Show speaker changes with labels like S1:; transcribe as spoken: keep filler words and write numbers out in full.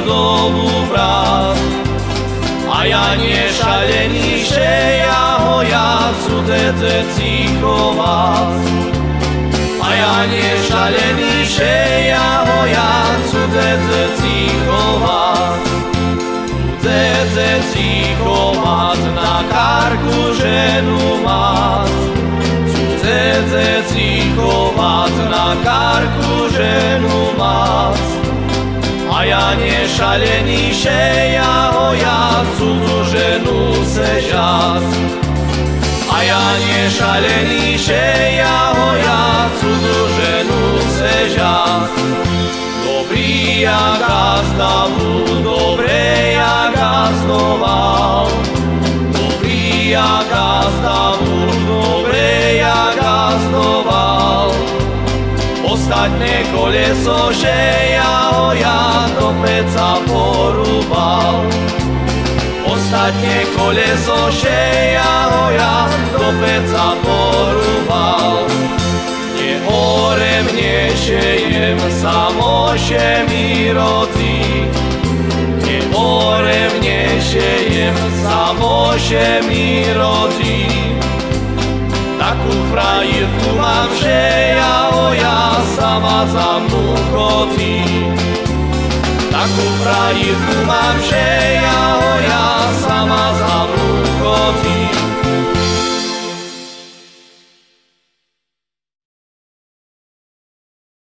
S1: znovu brát. A ja nešalený, že ja ho ja cudze cichovať. A ja nešalený, že ja ho ja cudze cichovať. Cudze cichovať, na karku ženu mať. Cudze cichovať, na karku ženu mať. A ja nešalený, že ja ho ja cudzú ženu sežať. A ja nešalený, že ja ho ja cudzú ženu sežať. Dobrý jak gazdavu, dobre jak gazdoval. Dobrý jak gazdavu, dobre jak gazdoval. Ostatné koleso, že ja ho ja do peca porúbal. Ostatné koleso, že ja ho ja do peca porúbal. Nehorem, nešejem, samoše mi rodí. Nehorem, nešejem, samoše mi rodí. Takú frajerku mám, že ja ho ja sama za mnou chodí. Takú frajerku mám, že